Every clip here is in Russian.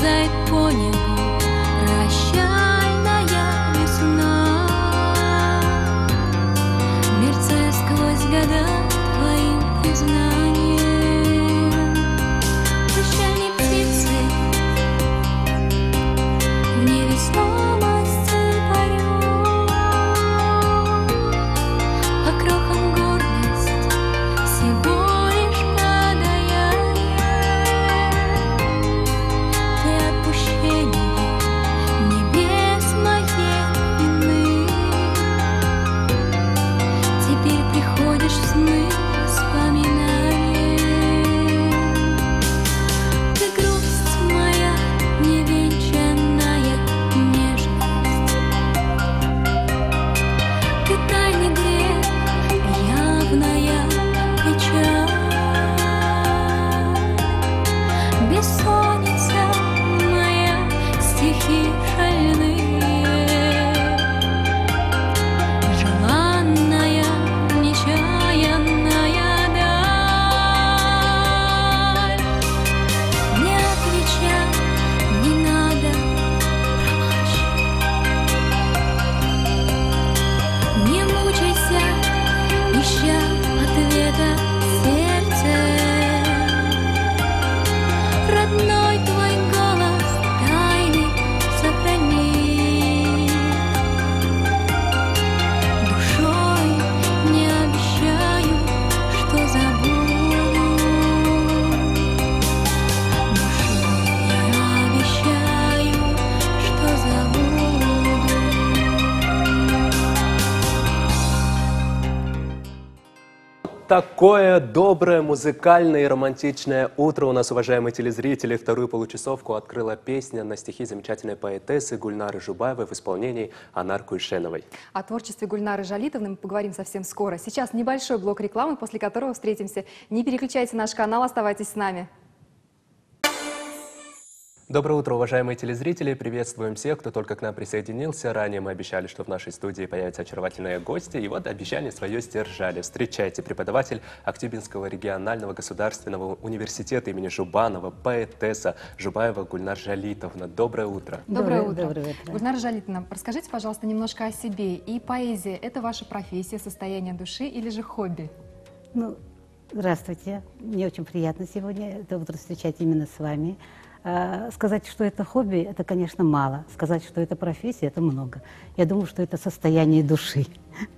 ползает по небу прощальная весна, мерцая сквозь года твоим признанием. Прощальные птицы в невесомости поют, а крохам гордость всего лишь подаяние. Ты отпущение небес моей вины, теперь приходишь в сны воспоминания. Ты грусть моя невенчанная нежность, ты тайный грех, явная печаль, бессонница моя, стихи шальные, желанная, нечаянная даль. Не отвечай, не надо, промолчи. Не мучайся, ища ответа в сердце. Родной твой голос тайный сохрани. Душой не обещаю, что забуду. Душой не обещаю, что забуду. Такое доброе, музыкальное и романтичное утро у нас, уважаемые телезрители. Вторую получасовку открыла песня на стихи замечательной поэтессы Гульнары Жубаевой в исполнении Анар Куйшеновой. О творчестве Гульнары Жалитовны мы поговорим совсем скоро. Сейчас небольшой блок рекламы, после которого встретимся. Не переключайте наш канал, оставайтесь с нами. Доброе утро, уважаемые телезрители. Приветствуем всех, кто только к нам присоединился. Ранее мы обещали, что в нашей студии появятся очаровательные гости. И вот обещание свое сдержали. Встречайте, преподаватель Актюбинского регионального государственного университета имени Жубанова, поэтесса Жубаева Гульнар Жалитовна. Доброе утро. Доброе утро. Доброе утро. Гульнара Жалитовна, расскажите, пожалуйста, немножко о себе. И поэзия – это ваша профессия, состояние души или же хобби? Ну, здравствуйте. Мне очень приятно сегодня это утро встречать именно с вами. Сказать, что это хобби, это, конечно, мало. Сказать, что это профессия, это много. Я думаю, что это состояние души.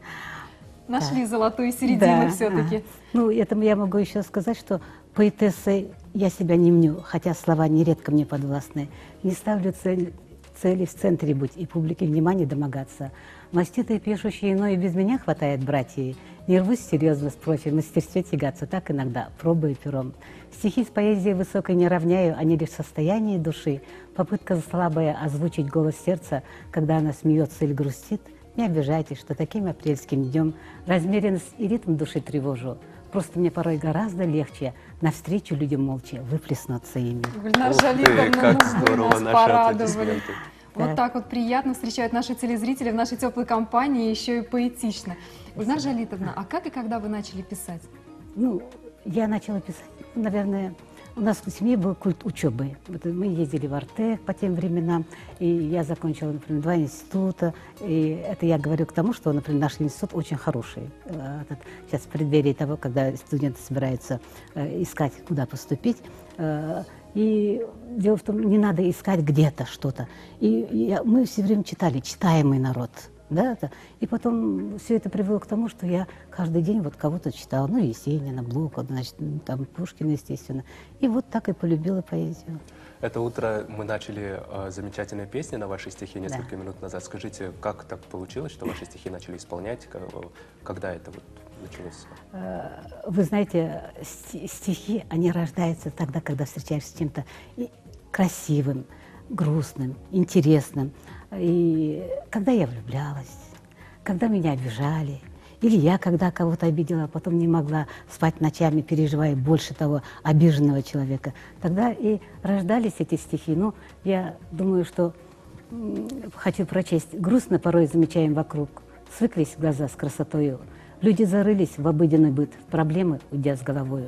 Нашли золотую середину Да. все-таки. Ну, этому я могу еще сказать, что поэтессой я себя не мню, хотя слова нередко мне подвластны. Не ставлю цели в центре быть и публике внимания домогаться. Маститые пишущие, но и без меня хватает братьев. Не рвусь серьезно с профи, в мастерстве тягаться так иногда, пробую пером. Стихи с поэзией высокой не равняю, они лишь состояние души. Попытка слабая озвучить голос сердца, когда она смеется или грустит. Не обижайтесь, что таким апрельским днем размеренность и ритм души тревожу. Просто мне порой гораздо легче навстречу людям молча выплеснуться ими. Гульнара Ух ты, Жалитовна, как ну вы здорово, нас наши порадовали. аплодисменты. Вот Да. так вот приятно встречают наши телезрители в нашей теплой компании, еще и поэтично. Гульнара Жалитовна, а как и когда вы начали писать? Ну, я начала писать, наверное, у нас в семье был культ учебы. Вот мы ездили в Артек по тем временам, и я закончила, например, 2 института. И это я говорю к тому, что, например, наш институт очень хороший. Сейчас в преддверии того, когда студенты собираются искать, куда поступить. И дело в том, не надо искать где-то что-то. Мы все время читали, читаемый народ. Да, и потом все это привело к тому, что я каждый день вот кого-то читала, ну, Есенина, Блока, значит, там, Пушкина, естественно. И вот так и полюбила поэзию. Это утро мы начали замечательные песни на ваши стихи несколько минут назад. Скажите, как так получилось, что ваши стихи начали исполнять? Когда это вот началось? Вы знаете, стихи, они рождаются тогда, когда встречаешься с чем-то красивым, грустным, интересным. И когда я влюблялась, когда меня обижали, или я когда кого-то обидела, а потом не могла спать ночами, переживая больше того обиженного человека, тогда и рождались эти стихи. Ну, я думаю, что хочу прочесть. Грустно порой замечаем вокруг, свыклись глаза с красотою. Люди зарылись в обыденный быт, в проблемы уйдя с головою.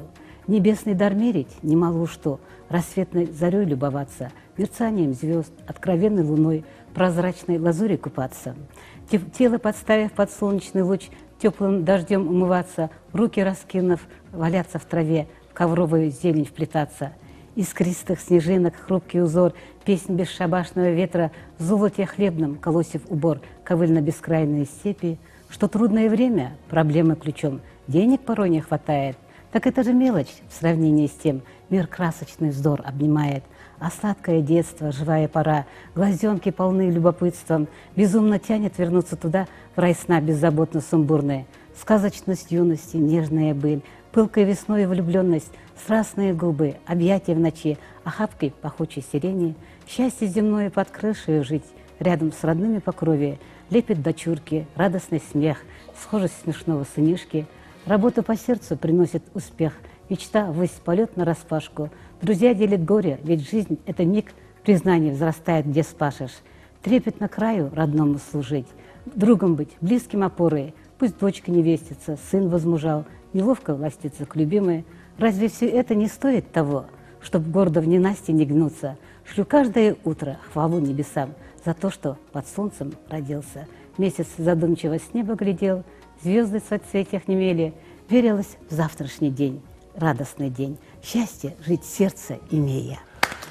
Небесный дар мерить немало что, рассветной зарей любоваться, мерцанием звезд, откровенной луной, прозрачной лазури купаться. Тело подставив под солнечный луч, теплым дождем умываться, руки раскинув, валяться в траве, в ковровую зелень вплетаться. Искристых снежинок хрупкий узор, песнь бесшабашного ветра, в золоте хлебном колосив убор, ковыльно-бескрайные степи. Что трудное время, проблемы ключом, денег порой не хватает. Так это же мелочь в сравнении с тем, мир красочный вздор обнимает. А сладкое детство, живая пора, глазенки полны любопытством, безумно тянет вернуться туда, в рай сна беззаботно сумбурная. Сказочность юности, нежная быль, пылкой весной влюбленность, страстные губы, объятия в ночи, охапкой пахучей сирени, счастье земное под крышей жить, рядом с родными по крови, лепит дочурки, радостный смех, схожесть смешного сынишки, работа по сердцу приносит успех, мечта ввысь, полет нараспашку, друзья делят горе, ведь жизнь — это миг, признание взрастает, где спашешь, трепетно краю родному служить, другом быть, близким опорой, пусть дочка невестится, сын возмужал, неловко властиться к любимой. Разве все это не стоит того, чтоб гордо в ненастье не гнуться? Шлю каждое утро хвалу небесам за то, что под солнцем родился. Месяц задумчиво с неба глядел, звезды в соцветиях немели. Верилось в завтрашний день, радостный день, счастье жить сердце имея.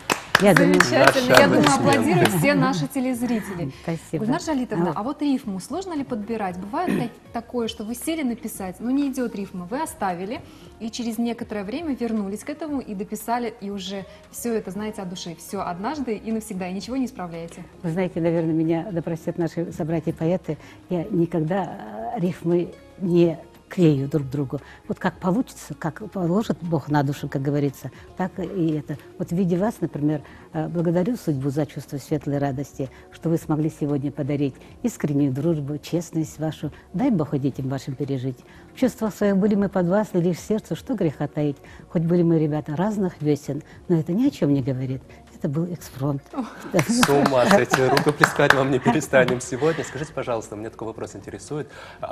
Я думаю, Замечательно. Наши Я думаю, аплодисменты. аплодируют все наши телезрители. Спасибо. Гульнар Жалитовна, Вот. а вот рифму сложно ли подбирать? Бывает такое, что вы сели написать, но не идет рифма, вы оставили, и через некоторое время вернулись к этому и дописали, и уже все это знаете от души. Все однажды и навсегда, и ничего не исправляете. Вы знаете, наверное, меня, да простят наши собратья-поэты, я никогда рифмы не клею друг к другу. Вот как получится, как положит Бог на душу, как говорится, так и это. Вот в виде вас, например, благодарю судьбу за чувство светлой радости, что вы смогли сегодня подарить искреннюю дружбу, честность вашу. Дай Бог и детям вашим пережить. В чувствах своих были мы под вас, и лишь сердцу, что греха таить. Хоть были мы, ребята, разных весен, но это ни о чем не говорит. Это был экспромт. С ума сойти, рукоплескать вам не перестанем сегодня. Скажите, пожалуйста, меня такой вопрос интересует.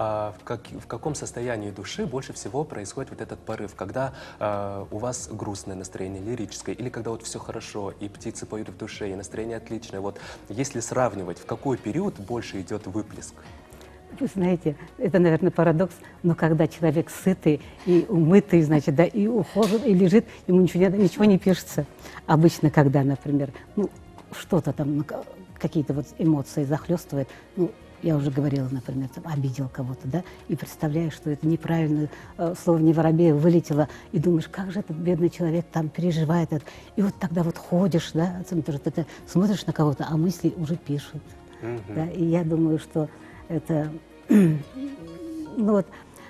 В каком состоянии души больше всего происходит вот этот порыв? Когда у вас грустное настроение, лирическое, или когда вот все хорошо, и птицы поют в душе, и настроение отличное? Вот если сравнивать, в какой период больше идет выплеск? Вы знаете, это, наверное, парадокс, но когда человек сытый и умытый, значит, да, и ухожен, и лежит, ему ничего не пишется. Обычно, когда, например, ну, что-то там, какие-то вот эмоции захлестывает, ну, я уже говорила, например, там, обидел кого-то, да, и представляешь, что это неправильно, слово «не воробей» вылетело, и думаешь, как же этот бедный человек там переживает это. И вот тогда вот ходишь, да, смотришь на кого-то, а мысли уже пишут. Да, и я думаю, что это, ну вот,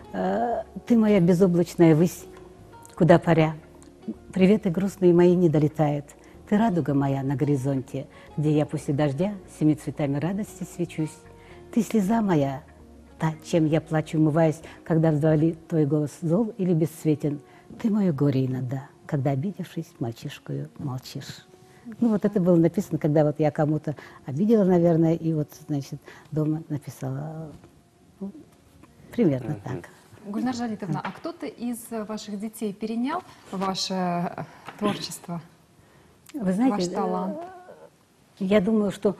ты моя безоблачная высь, куда паря, приветы грустные мои не долетают. Ты радуга моя на горизонте, где я после дождя всеми цветами радости свечусь. Ты слеза моя, та, чем я плачу, умываясь, когда вдали твой голос зол или бесцветен. Ты мое горе иногда, когда, обидевшись, мальчишкою молчишь. Ну, вот это было написано, когда вот я кому-то обидела, наверное, и вот, значит, дома написала, ну, примерно так. Гульнар Жалитовна, а кто-то из ваших детей перенял ваше творчество, Вы знаете, ваш талант? Я думаю, что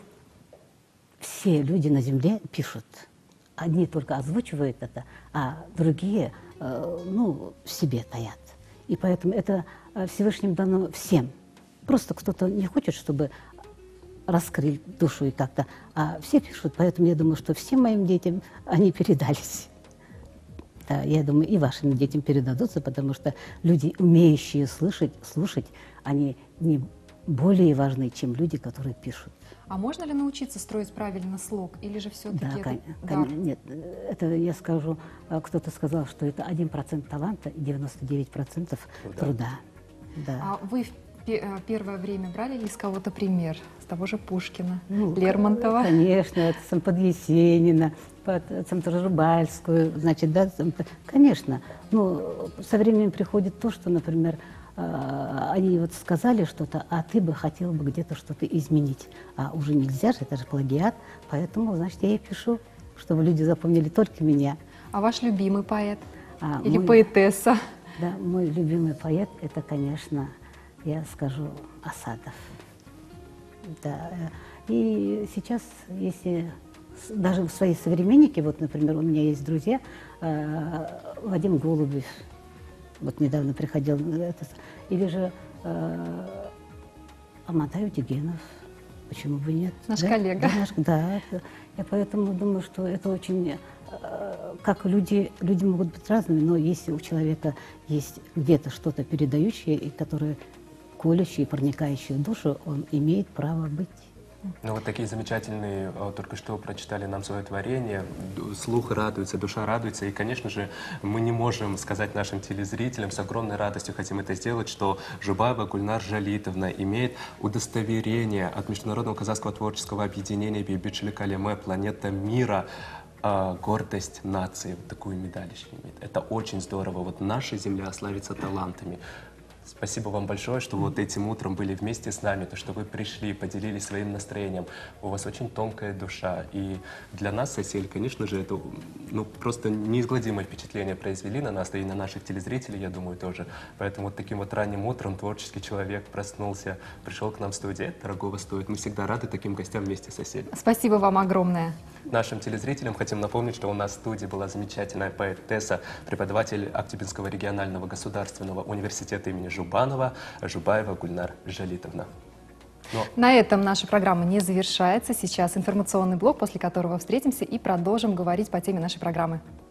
все люди на земле пишут. Одни только озвучивают это, а другие, ну, в себе таят. И поэтому это Всевышним дано всем. Просто кто-то не хочет, чтобы раскрыть душу и как-то, а все пишут, поэтому я думаю, что всем моим детям они передались. Да, я думаю, и вашим детям передадутся, потому что люди, умеющие слушать, они не более важны, чем люди, которые пишут. А можно ли научиться строить правильно слог, или же все-таки Да, это дар? нет, это я скажу, кто-то сказал, что это 1% таланта и 99% труда. Да. А вы в первое время брали ли с кого-то пример? С того же Пушкина, Ну, Лермонтова? Конечно, это сам под Есенина, под Рыбальскую, значит, да, конечно. Но со временем приходит то, что, например, они вот сказали что-то, а ты бы хотел бы где-то что-то изменить. А уже нельзя же, это же плагиат, поэтому, значит, я и пишу, чтобы люди запомнили только меня. А ваш любимый поэт? А Или мой- поэтесса? Да, мой любимый поэт – это, конечно, я скажу, Асадов. Да. И сейчас, если даже свои современники, вот, например, у меня есть друзья, Вадим Голубев, вот недавно приходил, или же Амантай Утегенов, почему бы нет? Наш да? коллега. Да, я поэтому думаю, что это очень, как люди могут быть разными, но если у человека есть где-то что-то передающее, и которое колющее, проникающее в душу, он имеет право быть. Ну вот такие замечательные, только что прочитали нам свое творение, слух радуется, душа радуется, и, конечно же, мы не можем сказать нашим телезрителям, с огромной радостью хотим это сделать, что Жубаева Гульнар Жалитовна имеет удостоверение от Международного казахского творческого объединения «Бейбитшили Калеме. Планета мира», гордость нации, вот такую медаль еще имеет. Это очень здорово, вот наша земля славится талантами. Спасибо вам большое, что вот этим утром были вместе с нами, то, что вы пришли, поделились своим настроением. У вас очень тонкая душа. И для нас, соседи, конечно же, это просто неизгладимое впечатление произвели на нас, да и на наших телезрителей, я думаю, тоже. Поэтому вот таким вот ранним утром творческий человек проснулся, пришел к нам в студию. Это дорогого стоит. Мы всегда рады таким гостям вместе с соседями. Спасибо вам огромное. Нашим телезрителям хотим напомнить, что у нас в студии была замечательная поэтесса, преподаватель Актюбинского регионального государственного университета имени Жубанова Жубаева Гульнар Жалитовна. На этом наша программа не завершается. Сейчас информационный блок, после которого встретимся и продолжим говорить по теме нашей программы.